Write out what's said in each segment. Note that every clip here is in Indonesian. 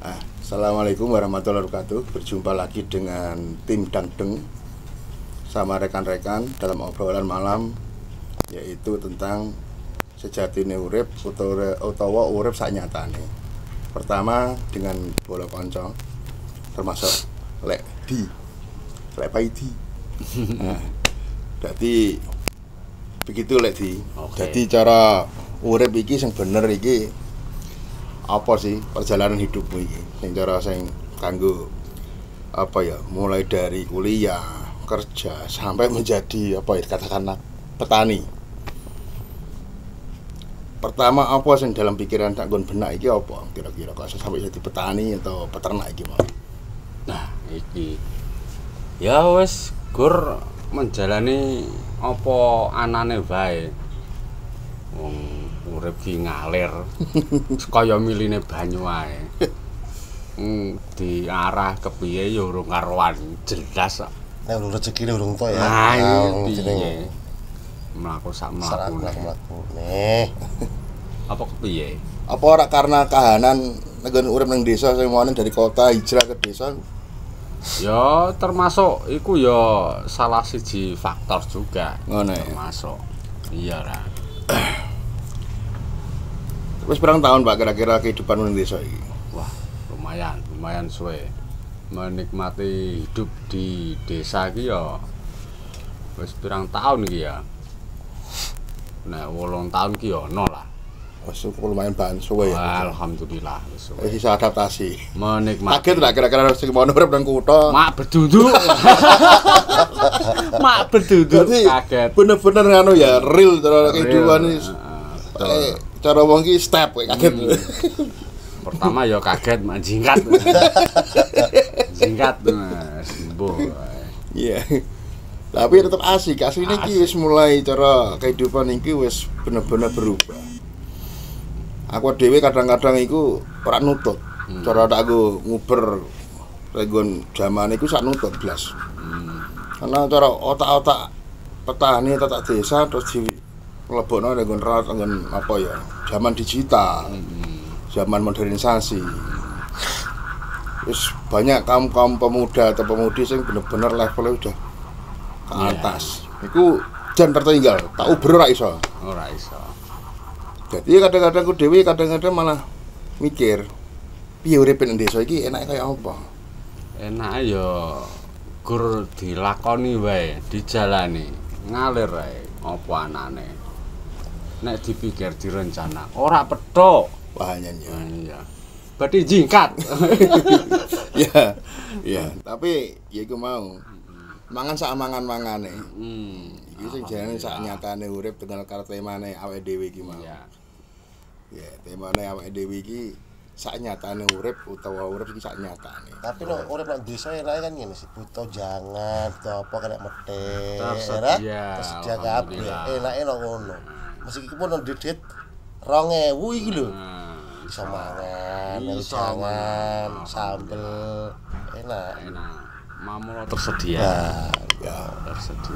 Assalamualaikum warahmatullahi wabarakatuh. Berjumpa lagi dengan tim Dangdeng sama rekan-rekan dalam obrolan malam, yaitu tentang sejatine urip utawa urip saknyatane. Pertama dengan bola konco, termasuk lek paidi. Jadi begitu lek di. Jadi cara urip iki sing bener iki apa sih perjalanan hidupmu ini yang cara sing kanggo apa ya, mulai dari kuliah, kerja sampai menjadi apa ya, katakanlah petani. Pertama apa sing dalam pikiran tak nggon benak iki apa kira-kira kok sampai jadi petani atau peternak iki mau? Nah, iki ya wis gur menjalani apa anane wae. Wong urip ki ngalir kaya miline banyu ae. Diarah kepiye ya urung karuan jelas kok. Nek urung rezekine urung to ya. Nah, piye? Mlaku sak mlaku. Nih. Apa kepiye? Apa ora karena kahanan nggon urip ning desa sing mone dari kota hijrah ke desa? Ya termasuk iku ya salah siji faktor juga. Ngono ya. Termasuk. Iya ra. Wis pirang tahun Pak kira-kira kehidupan ning desa iki? Wah, lumayan suwe. Menikmati hidup di desa iki ya wis pirang tahun iki ya. Nek 8 tahun ki ya ono lah. Wis lumayan suwe ya. Alhamdulillah wis suwe. Wis bisa adaptasi. Menikmati. Kaget lah kira-kira sing mau urip nang kutha. Mak beduduk. Mak beduduk kaget. Bener-bener anu ya, real cara kehidupan iki. Cara wong ki step kaget. Pertama ya kaget mak jingkat. Jingkat Mas. Mbuh. Iya. Tapi tetap asik. Asline iki wis mulai cara kehidupan iki wis bener-bener berubah. Aku dhewe kadang-kadang iku ora nutut. Cara takku nguber regon jaman iku sak nutut blas. Karena cara otak-otak petani otak desa terus di mlebokno regon rat nggon apa ya? Zaman digital. Zaman modernisasi. Wis banyak kaum pemuda atau pemudi sing bener-bener levelnya udah ke atas. Iku jan tertinggal, tak uber ora iso. Ora iso. Jadi kadang-kadang aku dhewe kadang-kadang malah mikir, piye urip ning desa iki enake kaya apa? Enake ya gur dilakoni wae, dijalani, ngalir wae apa anane. Nek dipikir direncana, ora petok. Wah nyanyi. Iya. Berarti jingkat. Ya. Ya, tapi ya iku mau. Mangan sak mangan-mangane. Iki sing jenenge sak nyatane urip dengan karo temane awake dhewe iki mau. Iya. Ya, temane awake dhewe iki sak nyatane urip utawa urip iki sak nyatane. Tapi no urip nang desa enake kan ngene sih, butuh jangan, butuh apa kena medhit. Tersedia kabeh. Enake no ngono. Meskipun nang didit 2000 iki lho. Bisa mangan, jangan, sambel, enak. Mamula tersedia. Ya, Tersedia.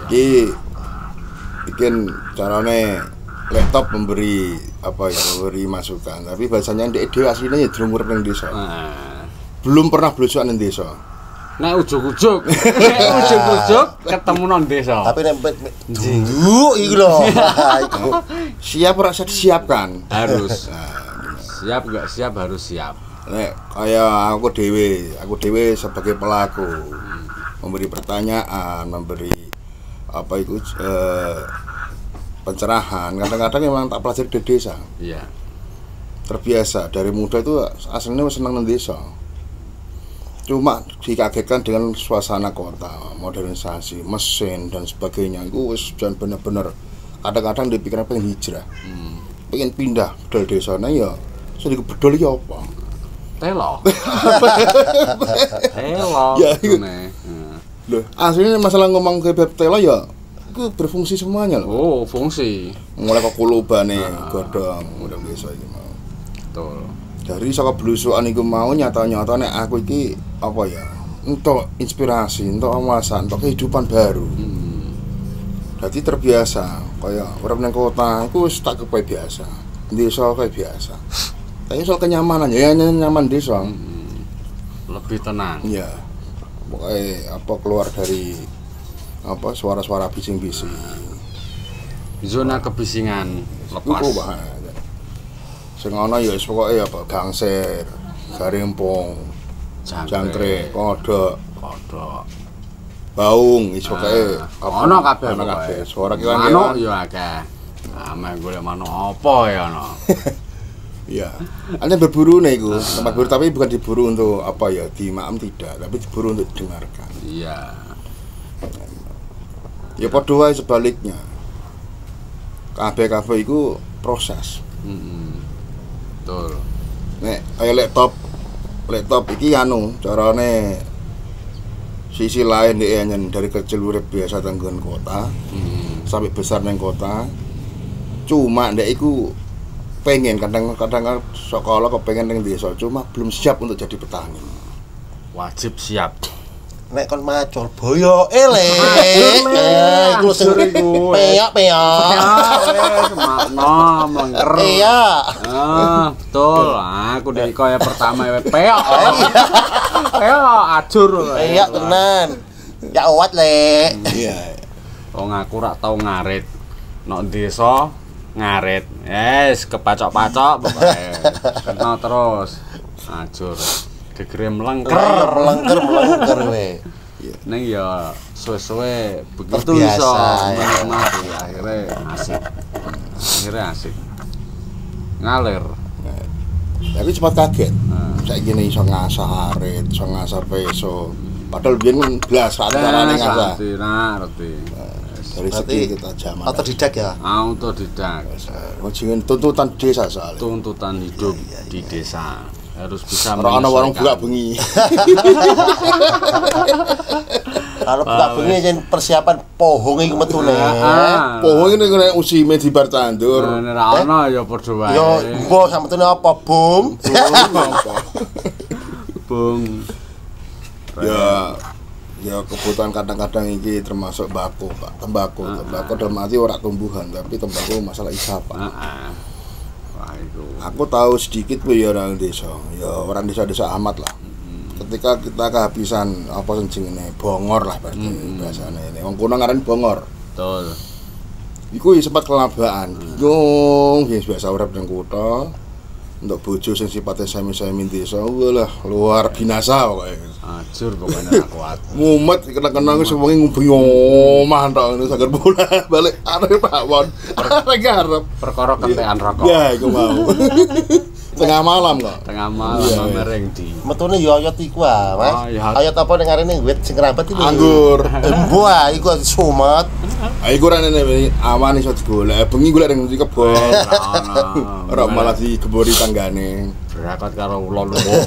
Bikin carane laptop memberi apa ya, memberi masukan. Tapi bahasanya ndek dhewe asline ya durung urip ning desa. Belum pernah blusukan ning desa. Nek ujug-ujug ketemu nang desa. Tapi nek dulu iki lho. Iku Siap ora disiapkan. Harus. Siap enggak siap harus siap. Nek kaya aku dhewe sebagai pelaku memberi pertanyaan, memberi apa itu pencerahan. Kadang-kadang memang tak pelajari di desa. Iya. Terbiasa dari muda itu aslinya senang nang desa. Cuma dikagetkan dengan suasana kota, modernisasi, mesin dan sebagainya. Itu wis jan bener-bener kadang-kadang dipikiran pengen hijrah. Pengen pindah dari desa nah ya sedikit bedol iki apa? Telo. Telo. Ya, loh, aslinya masalah ngomong ke bab telo ya itu berfungsi semuanya loh. Oh, fungsi. Mulai ke kulubane godhong udah desa iki mau. Betul. Dari saka blusukan iku mau nyata-nyata nek aku iki apa ya? Untuk inspirasi, untuk wawasan, untuk kehidupan baru. Jadi terbiasa, kaya urip nang kota iku wis tak kepe biasa. Desa kayak biasa. Tapi soal kenyamanan ya nyaman desa. Lebih tenang. Iya. Pokoknya apa keluar dari apa suara-suara bising-bising. Zona kebisingan lepas. Iku banget. Sing ana ya wis pokoke apa gangser, garempong, jangkrik, kodok, baung iso kae ono kabeh. Ono kabeh. Suara manuk ya akeh. Ameh golek manuk apa ya ono. Iya. Anda berburu nih iku, tempat berburu tapi bukan diburu untuk apa ya, dimakan tidak, tapi diburu untuk didengarkan. Iya. Ya padha wae sebaliknya. Kabeh-kabeh iku proses. Betul. Nek kaya laptop iki anu carane sisi lain dia dari kecil urip biasa tenggon kota sampai besar neng kota. Cuma ndek iku pengen kadang-kadang sekolah kepengen neng desa cuma belum siap untuk jadi petani. Wajib siap. Nek kon macul boyo elek. Iku sing peyak. Semakno mlengker. Iya. Betul. Aku nek kaya pertama peyak. Peyak ajur. Peyak tenan. Ya awat le. Iya. Wong aku rak tau ngarit. Nok desa ngarit. Yes, kepacok-pacok pokoke. Kena terus. Ajur. Gegere mlengker we. Ning ya suwe-suwe begitu Terbiasa, iso ya. menikmati akhirnya asik ngalir. Tapi cepat kaget. Saiki ne iso ngasah arit, iso ngasah peso. Padahal biyen kan blas carane ngasah. Ngerti. Dari segi kita zaman. Otodidak ya. Autodidak. Ngajengin tuntutan desa soalnya. Tuntutan hidup di desa harus bisa Ora ana warung buka bengi. Kalau buka bengi yen persiapan pohong iku metune. Pohon ini kena usime di bar tandur. Ora ana ya padha wae. Yo, mbok sametune apa, Bung? Bung. Ya kebutuhan kadang-kadang ini termasuk bako, Pak. Tembakau dalam arti ora tumbuhan, tapi tembakau masalah isapan. Wah itu. Aku tahu sedikit ya orang desa. Ya orang desa amat lah. Ketika kita kehabisan apa sing jenenge bongor lah berarti bahasane ini. Wong kuno ngaran bongor. Betul. Iku sempat kelambaan. Bingung, biasa urip nang kutha. Untuk bojo sing sifatnya semi-semi desa, walah luar binasa pokoke. Ajur pokoknya ora kuat. Mumet kena-kena wis wengi ngumpi omah tok ngono saged bola balik arep pawon. Arek arep Perkara kentekan rokok. ya iku mau. Tengah malam kok. Tengah malam mereng di. Metune yo oyot iku ah, Mas. Oyot apa ning arene wit sing rambat iki? Anggur. Embo ah iku sumet. Iku ora nene awan iso digolek, bengi golek ning ndi kebon. Ora malah digebori tanggane. Berangkat karo ula luwuk.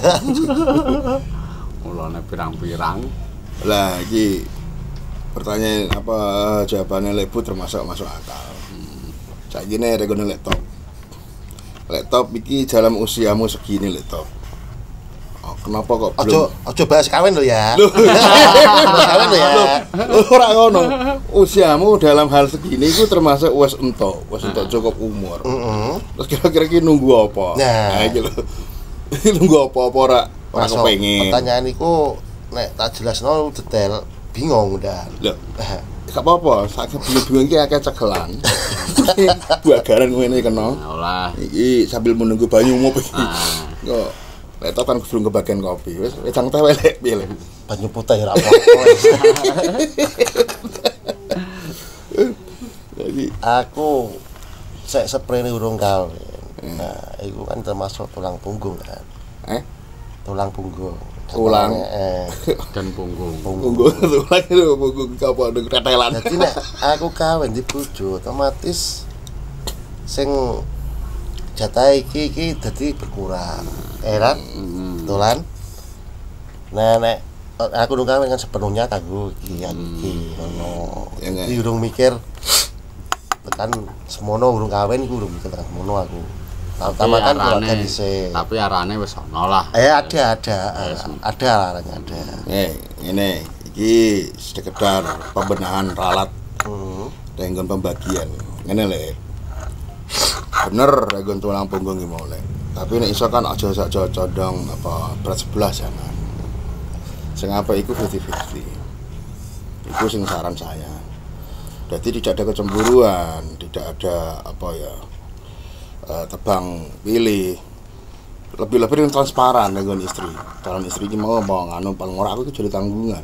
Ulane pirang-pirang. Lah iki pertanyaan apa jawabannya Lebu termasuk masuk akal. Saiki ne regone laptop iki dalam usiamu segini laptop. Oh, kenapa kok belum? Ojo bahas kawin lo ya. Kawin lo ya. Ora ngono. Usiamu dalam hal segini itu termasuk wis entuk cukup umur. Terus kira-kira iki nunggu apa? Nah, iki lho. Nunggu apa ora kepengin. Pertanyaan iku nek tak jelasno detail bingung udah. Lho. Gak apa-apa, sak bingung iki akeh cegelan. Buagaran ngene kena. Olah. Iki sambil menunggu banyu ngopi. Kok laptop kan belum kebagian kopi. Wis wedang teh welek piye lho. Banyu putih ora apa-apa. Jadi Aku sek sprene urung kawin. Nah, iku kan termasuk tulang punggung kan. Tulang punggung. Tulang. Dan punggung. punggung tulang itu punggung apa ndek tetelan. Jadi nek aku kawin di bojo otomatis sing jatah iki dadi berkurang. Kan? Betulan. Nah nek aku nung kawin kan sepenuhnya kanggo iki ngono. Jadi urung mikir tekan semono urung kawin iku urung mikir tekan semono aku. Utama kan keluarga dhisik. Tapi arane wis ana lah. Ada larangnya ada. Ini iki sekedar pembenahan ralat. Dengan pembagian. Ngene lho. Bener regon tulang punggung iki mulai. Tapi nek iso kan aja sak condong apa berat sebelah jangan. Sing apik iku 50-50. Iku sing saran saya. Jadi tidak ada kecemburuan, tidak ada apa ya tebang pilih. Lebih-lebih yang transparan dengan istri. Calon istri ini mau nganu paling ora aku jadi tanggungan.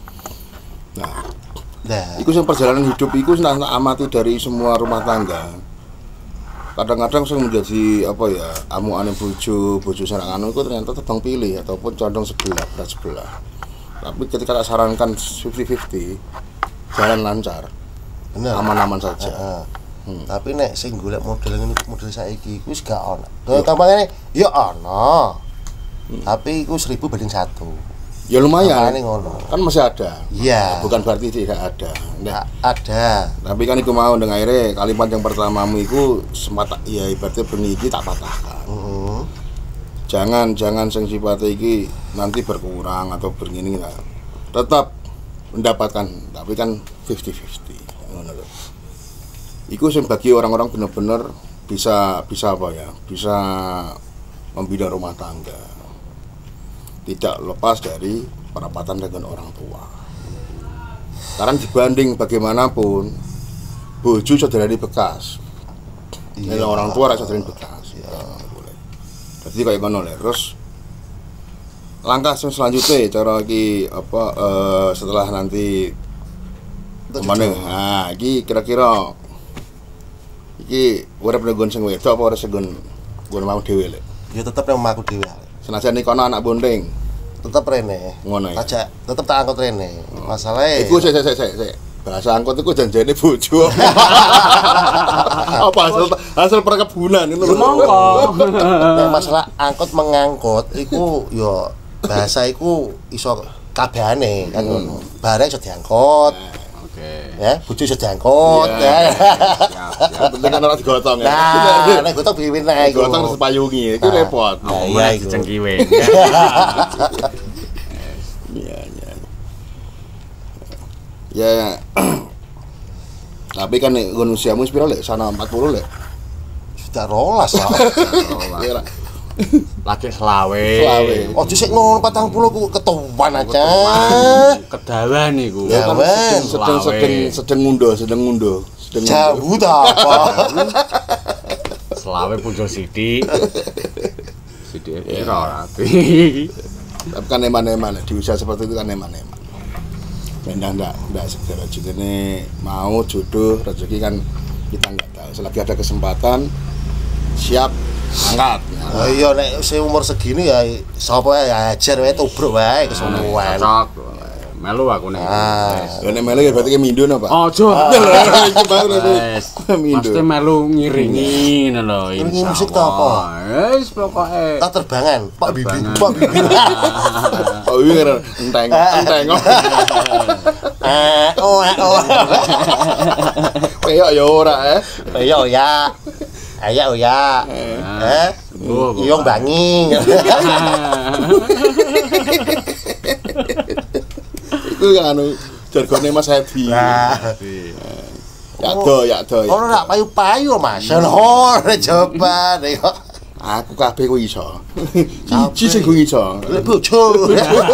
Nah, iku sing perjalanan hidup iku tak amati dari semua rumah tangga. Kadang-kadang sing menjadi apa ya amuane bojo sareng anu iku ternyata tebang pilih ataupun condong sebelah berat sebelah. Tapi ketika tak sarankan 50-50 jalan lancar. Bener. Aman-aman saja. Tapi nek sing golek model ngene model saiki iku wis gak ono. Kaya gampangane ya ono. Tapi iku 1000 banding 1. Ya lumayan. Ngono. Kan masih ada. Iya. Bukan berarti tidak ada. Nah, ada. tapi kan iku mau dengan akhirnya kalimat yang pertamamu iku semata ya ibaratnya benih iki tak patahkan. Jangan sing sifatnya iki nanti berkurang atau begini lah. Tetap mendapatkan, tapi kan 50-50. Ngono lho. Iku sing bagi orang-orang benar-benar bisa apa ya? Bisa membina rumah tangga. Tidak lepas dari perapatan dengan orang tua. Karena dibanding bagaimanapun bojo saudarane bekas. Iya. Orang tua ra saudarane bekas. Ya, boleh. Jadi kayak ngono lho. Terus langkah selanjutnya cara iki apa setelah nanti kemana? Nah, iki kira-kira iki urip nggon sing wedok apa ora segon nggon mau dhewe lek? Ya tetep nang omahku dhewe. Senajan iki kono anak bonding. Tetep rene. Ngono ya. Aja tetep tak angkut rene. Masalahe iku sik. Bahasa angkot iku janjane bojo. Apa hasil perkebunan ngono lho. Mongko. Nek masalah angkut mengangkut iku ya bahasa iku iso kabehane kan ngono. Bareng iso diangkut. Oke. Ya, bojo iso diangkut. Yang penting kan ora digotong ya. Nah, nek gotong biwin ae iku. Gotong harus payungi, itu repot. Nah, Iya, iku. dicengkiwe. Iya. Ya. Tapi kan nek nggon usiamu wis pira lek? Sana 40 lek. Sudah rolas lah. Iya. Lagi selawe. Ojo sik ngono 40 ku ketuan aja. Kedawan iku. Ya, wen. Sedang ngundo. Jauh ta apa? Selawe punjul sithik. Sithike pira rapi. Tapi kan eman-eman di usia seperti itu kan eman-eman. Enggak segera juga nih mau jodoh rezeki kan kita nggak tahu. Selagi ada kesempatan siap angkat. Oh iya nek umur segini ya sapa ya ajar wae tubruk wae kesuwen. Cocok. Melu aku nek. Ya nek melu ya berarti mindo napa? Ojo. Iki baru Wes. Mesti melu ngiringi ngono lho. Ngiringi musik ta apa? Wes pokoke. Tak terbangan, Pak Bibi. Oh iya enteng. Kayak ya ora Iya ya. Ayo ya. Iyong bangi. Iku anu jargone Mas Hedi. Ya do. Ora nak payu-payu Mas. Ora coba nek Aku kabeh ku iso. Siji sing ku iso. lek bojo.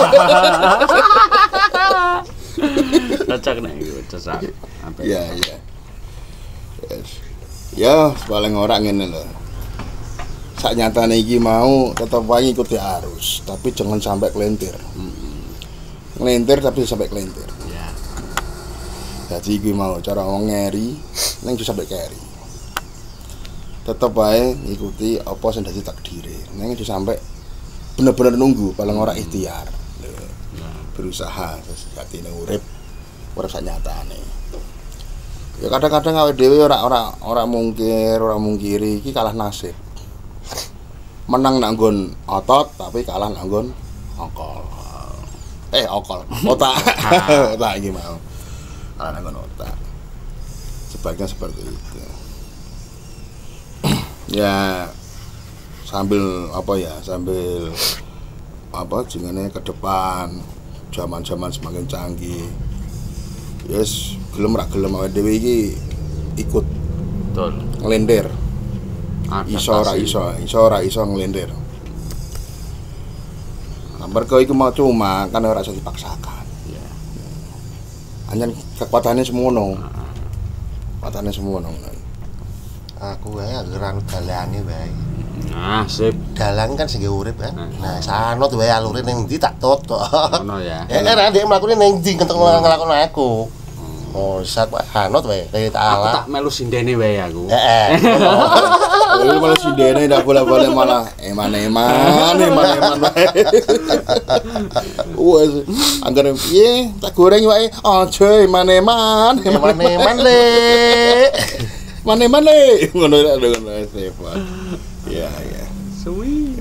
Cocok nek iku, cocok. Iya. Yes. Ya, paling ora ngene lho. Sak nyatane iki mau tetep wae ngikuti arus, tapi jangan sampai kelentir. Ngelentir tapi sampai kelentir. Iya. Jadi iki mau cara wong ngeri ning sampai keri. Tetep wae ngikuti apa sing dadi takdire. Ning sampai bener-bener nunggu paling ora ikhtiar. Berusaha terus atine urip sak nyatane. Ya kadang-kadang awake dhewe ora mungkiri iki kalah nasib. Menang nang nggon otot tapi kalah nang nggon okol. Otak. Otak iki mau. Kalah nang nggon otak. Sebaiknya seperti itu. Ya sambil jenenge ke depan zaman-zaman semakin canggih. Yes, gelem ra gelem awake dhewe iki ikut Betul. ngelender. Iso ora iso ngelender. mergo iku mau cuma kan ora iso dipaksakan. Iya. Anjen kekuatannya semono. Kekuatannya semono. Aku wae anggar anu dalane wae. Nah, sip. Dalan kan sing urip kan. Nah, sanut wae alure ning ndi tak toto. Ngono ya. Ra dhek mlakune ning ndi kentek nglakon aku. Oh, sak hanut wae kaya tak Aku ala. tak melu sindene wae aku. Heeh. Lalu malah si Dene ndak boleh-boleh malah eman-eman wae. Wes anggere piye tak goreng wae aja eman-eman Le. Eman-eman le ngono Stefan. Ya ya. Suwi.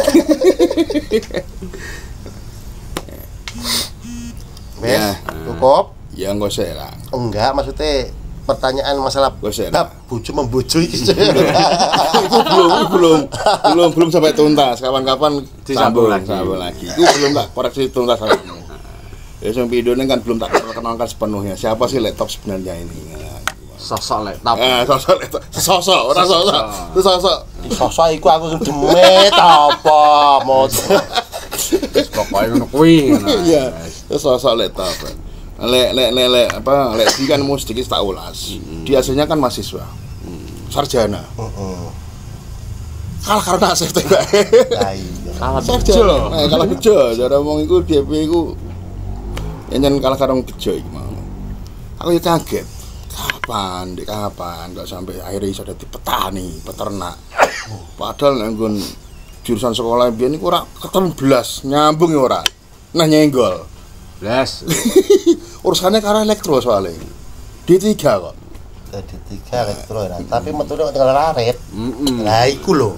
Wes, cukup. Ya enggak usah lah. Enggak, maksudnya pertanyaan masalah Bosen. bojo membojo iki. belum sampai tuntas. Kapan-kapan Disambung sambung lagi. Itu belum tak koreksi tuntas lagi. Ya sing videonya kan belum tak perkenalkan sepenuhnya. Siapa sih laptop sebenarnya ini? Sosok laptop. Sosok laptop. Sosok, ora sosok. Itu sosok. Sosok iku aku demet apa mau. Wis pokoke ngono kuwi ngono. Iya, itu sosok laptop. Lek di kan mau sedikit tak ulas. Dia aslinya kan mahasiswa. Sarjana. Kalah karena ACT Pak. Lah iya. Kalah Sarjana. Kalah bejo. Cara wong iku DP iku yen kalah karo bejo iki mau. Aku ya kaget. Kapan kok sampai akhirnya iso dadi petani, peternak. Padahal nggon jurusan sekolah biyen iku ora ketemu blas, nyambung ya ora. Nah nyenggol. Blas. Urusannya karena elektro soalnya. D3 kok. Jadi 3 elektro ya. Tapi metune kok tinggal raret. Lah iku lho.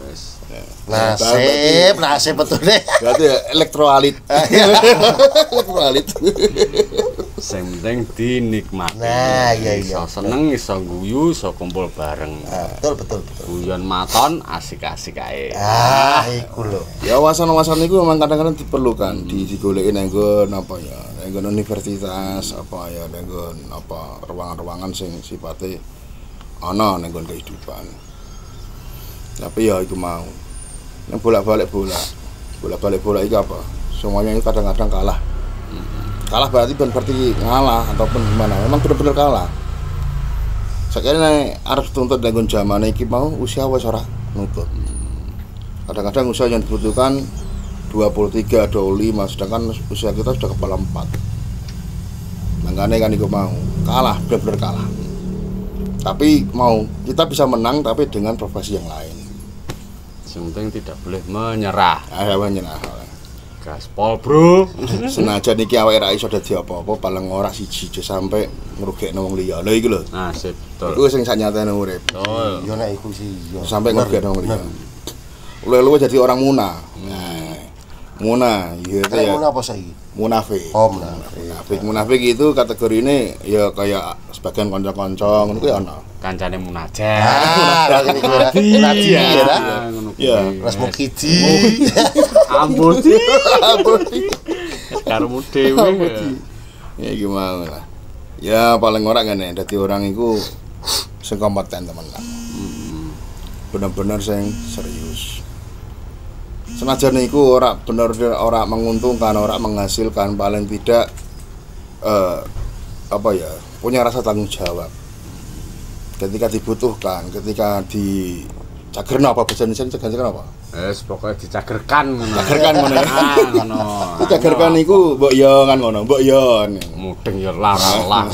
Nasib betulnya. Berarti elektrolit. Elektrolit. Sing penting dinikmati. Nah, iya. Iso seneng, iso guyu, iso kumpul bareng. Betul. Guyon maton asik-asik ae. Iku lho. Ya wawasan-wawasan itu memang kadang-kadang diperlukan, digoleki nang nggon apa ya, nang nggon universitas apa ya, nang nggon apa ruangan-ruangan sing sifate ana nang nggon kehidupan. Tapi ya itu mau. Yang bolak-balik bola itu apa? Semuanya itu kadang-kadang kalah. Kalah berarti ngalah ataupun gimana? Memang benar-benar kalah. Sakjane arep tuntut dengan zaman iki mau usia wis ora nutut. Kadang-kadang usia yang dibutuhkan 23, 25, sedangkan usia kita sudah kepala 4. Makanya kan iku mau kalah, benar-benar kalah. Tapi mau kita bisa menang tapi dengan profesi yang lain. Yang penting tidak boleh menyerah. Menyerah. Gaspol, Bro. Senajan iki awake ra iso dadi apa-apa, paling ora siji sampai ngrugekno wong liya. Lha iki lho. Nah, sip, betul. Iku sing saknyatane urip. Betul. Yo nek iku sih yo. Sampai ngrugekno wong liya. Luwe-luwe jadi orang muna. Nah, muna gitu ya. Muna apa saiki? Munafik. Oh, munafik. Munafik itu kategorine ya kayak sebagian kanca-kanca ngono kuwi ana. Kancane munajat. Iya. Ya, Mas Mukidi. Ampun. Karo dhewe. Ya gimana lah. Ya paling ora ngene, dadi orang iku sing kompeten temenan. Bener-bener sing serius. Senajan iku ora bener-bener ora menguntungkan, ora menghasilkan, paling tidak punya rasa tanggung jawab. Ketika dibutuhkan, ketika dicagerno apa bahasa Indonesia cagerno apa? Pokoknya dicagerkan ngono. Cagerkan ngono. Ngono. Cagerkan iku mbok yo kan ngono, mbok yo. Mudeng ya larang.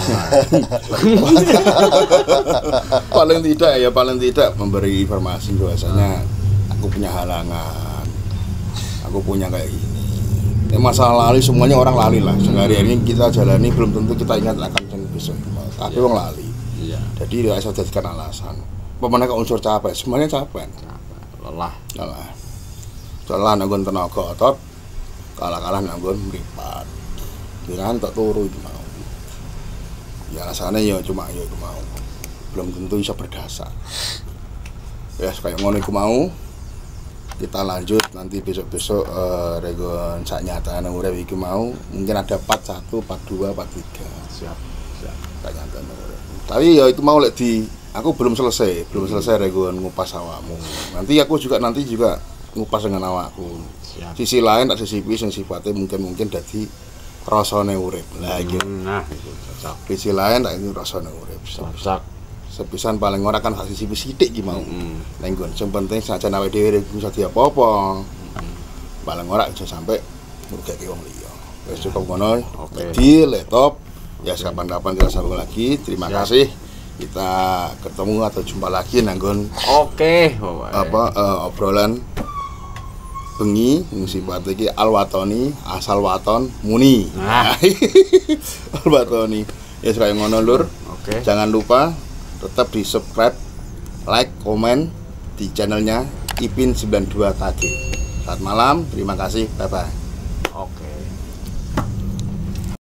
Paling tidak memberi informasi bahwasanya aku punya halangan. Aku punya kayak ini. Masalah lali semuanya orang lali lah. Sehari ini kita jalani belum tentu kita ingat akan yang besok. Tapi wong lali. Iya. Jadi tidak bisa jadikan alasan. Pemana ke unsur capek, semuanya capek. Lelah. Nanggon tenaga otot, kalah nanggon mripat. Jangan tak turu itu mau. Ya alasannya ya cuma ya itu mau. Belum tentu bisa berdasar. Ya kayak ngono iku mau. Kita lanjut nanti besok-besok regon saknyata nang urip iki mau mungkin ada part 1, part 2, part 3. Siap. Saknyata nang urip. Tapi ya itu mau lek aku belum selesai regon ngupas awakmu. Nanti juga ngupas dengan awakku. Siap. Sisi lain tak sisipi sing sifatnya mungkin dadi rasane urip. Lah iki. Nah, itu cocok. Sisi lain tak ini rasane urip. Cocok. Sepisan paling ora kan hak sisi sithik iki mau. Mm. Ning nggon sing penting sajan awake dhewe bisa apa-apa. Paling ora aja sampai ngrugekake wong liya. Wis cukup ngono. Oke. Jadi laptop ya kapan-kapan kita sambung lagi. Terima Siap. kasih. Kita ketemu atau jumpa lagi nanggon Oke, obrolan bengi yang sifatnya iki alwatoni asal waton muni. Nah. Alwatoni. Ya kaya ngono lur. Oke. Jangan lupa tetap di subscribe, like, komen di channelnya Ipin 92 KG. Selamat malam, terima kasih, bye bye.